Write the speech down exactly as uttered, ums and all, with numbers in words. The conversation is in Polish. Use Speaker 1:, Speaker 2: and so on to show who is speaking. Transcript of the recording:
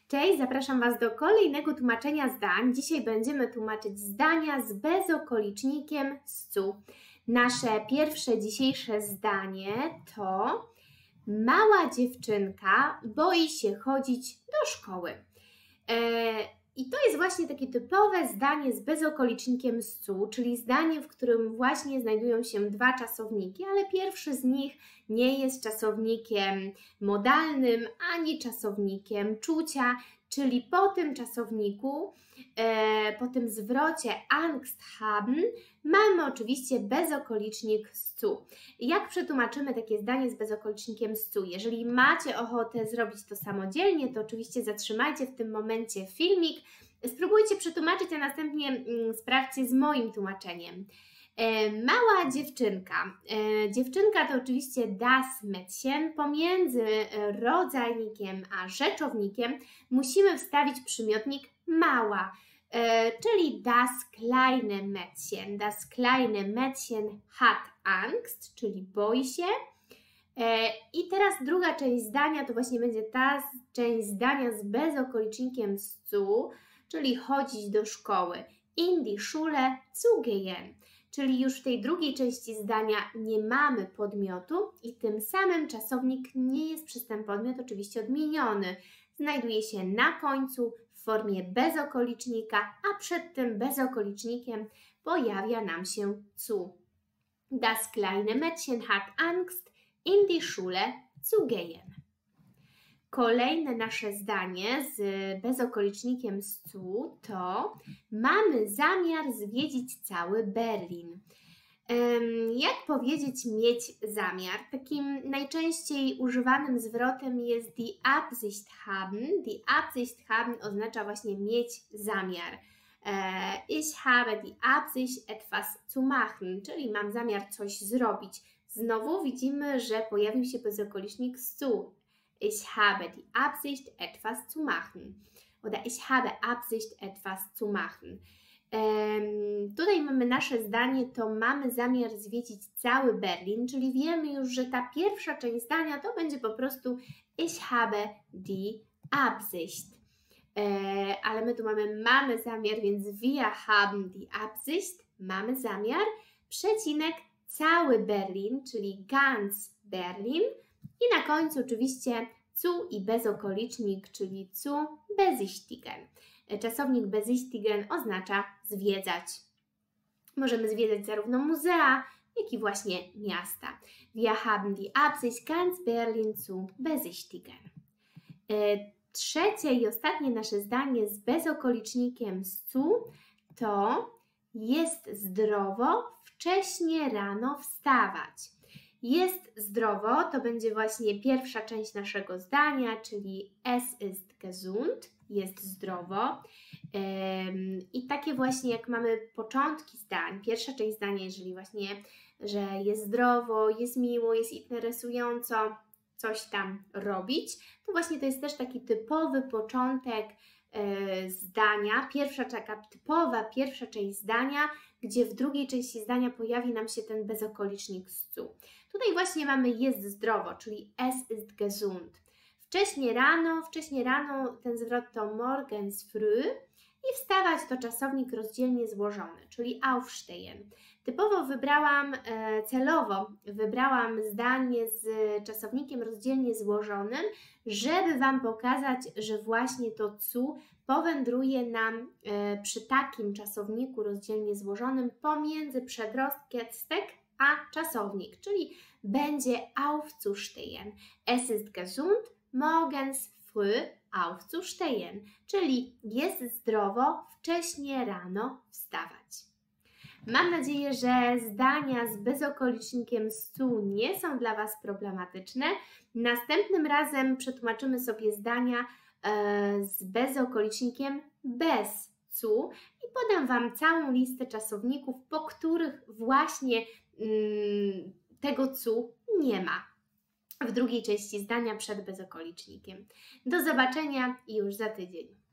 Speaker 1: Cześć, zapraszam Was do kolejnego tłumaczenia zdań. Dzisiaj będziemy tłumaczyć zdania z bezokolicznikiem scu. Nasze pierwsze dzisiejsze zdanie to: mała dziewczynka boi się chodzić do szkoły. Eee, I to jest właśnie takie typowe zdanie z bezokolicznikiem scu, czyli zdanie, w którym właśnie znajdują się dwa czasowniki, ale pierwszy z nich nie jest czasownikiem modalnym ani czasownikiem czucia, czyli po tym czasowniku, e, po tym zwrocie Angst haben mamy oczywiście bezokolicznik scu. Jak przetłumaczymy takie zdanie z bezokolicznikiem scu? Jeżeli macie ochotę zrobić to samodzielnie, to oczywiście zatrzymajcie w tym momencie filmik, spróbujcie przetłumaczyć, a następnie mm, sprawdźcie z moim tłumaczeniem. E, mała dziewczynka. E, dziewczynka to oczywiście das Mädchen. Pomiędzy rodzajnikiem a rzeczownikiem musimy wstawić przymiotnik mała, e, czyli das kleine Mädchen. Das kleine Mädchen hat Angst, czyli boi się. E, I teraz druga część zdania to właśnie będzie ta część zdania z bezokolicznikiem scu, czyli chodzić do szkoły. In die Schule zu gehen. Czyli już w tej drugiej części zdania nie mamy podmiotu i tym samym czasownik nie jest przez ten podmiot oczywiście odmieniony. Znajduje się na końcu w formie bezokolicznika, a przed tym bezokolicznikiem pojawia nam się zu. Das kleine Mädchen hat Angst, in die Schule zu gehen. Kolejne nasze zdanie z bezokolicznikiem scu to: mamy zamiar zwiedzić cały Berlin. Jak powiedzieć mieć zamiar? Takim najczęściej używanym zwrotem jest die Absicht haben. Die Absicht haben oznacza właśnie mieć zamiar. Ich habe die Absicht etwas zu machen, czyli mam zamiar coś zrobić. Znowu widzimy, że pojawił się bezokolicznik scu. Ich habe die Absicht, etwas zu machen. Oder ich habe Absicht, etwas zu machen. Um, tutaj mamy nasze zdanie, to mamy zamiar zwiedzić cały Berlin, czyli wiemy już, że ta pierwsza część zdania to będzie po prostu ich habe die Absicht. E, ale my tu mamy mamy zamiar, więc wir haben die Absicht, mamy zamiar, przecinek cały Berlin, czyli ganz Berlin. I na końcu oczywiście zu i bezokolicznik, czyli zu besichtigen. Czasownik besichtigen oznacza zwiedzać. Możemy zwiedzać zarówno muzea, jak i właśnie miasta. Wir haben die Absicht, ganz Berlin zu besichtigen. Trzecie i ostatnie nasze zdanie z bezokolicznikiem zu to: jest zdrowo wcześnie rano wstawać. Jest zdrowo to będzie właśnie pierwsza część naszego zdania, czyli es ist gesund, jest zdrowo. I takie właśnie jak mamy początki zdań, pierwsza część zdania, jeżeli właśnie, że jest zdrowo, jest miło, jest interesująco coś tam robić, to właśnie to jest też taki typowy początek zdania, pierwsza taka typowa pierwsza część zdania, gdzie w drugiej części zdania pojawi nam się ten bezokolicznik scu. Tutaj właśnie mamy jest zdrowo, czyli es ist gesund. Wcześnie rano, wcześnie rano ten zwrot to morgens früh i wstawać to czasownik rozdzielnie złożony, czyli aufstehen. Typowo wybrałam, e, celowo wybrałam zdanie z czasownikiem rozdzielnie złożonym, żeby Wam pokazać, że właśnie to zu powędruje nam e, przy takim czasowniku rozdzielnie złożonym pomiędzy przedrostek a czasownik, czyli będzie aufzustehen. Es ist gesund, morgens früh aufzustehen, czyli jest zdrowo wcześnie rano wstawać. Mam nadzieję, że zdania z bezokolicznikiem scu nie są dla Was problematyczne. Następnym razem przetłumaczymy sobie zdania e, z bezokolicznikiem bez cu i podam Wam całą listę czasowników, po których właśnie mm, tego cu nie ma w drugiej części zdania przed bezokolicznikiem. Do zobaczenia i już za tydzień.